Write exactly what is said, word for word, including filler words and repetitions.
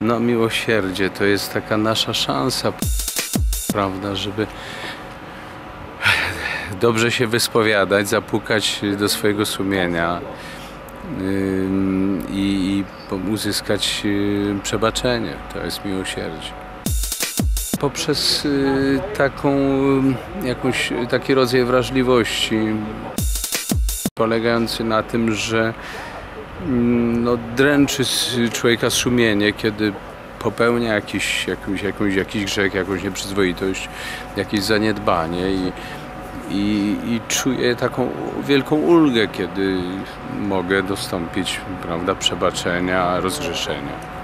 No, miłosierdzie to jest taka nasza szansa, prawda, żeby dobrze się wyspowiadać, zapukać do swojego sumienia yy, i, i uzyskać yy, przebaczenie. To jest miłosierdzie. Poprzez yy, taką, jakąś, taki rodzaj wrażliwości polegający na tym, że no, dręczy człowieka sumienie, kiedy popełnia jakiś, jakąś, jakąś, jakiś grzech, jakąś nieprzyzwoitość, jakieś zaniedbanie i, i, i czuję taką wielką ulgę, kiedy mogę dostąpić, prawda, przebaczenia, rozgrzeszenia.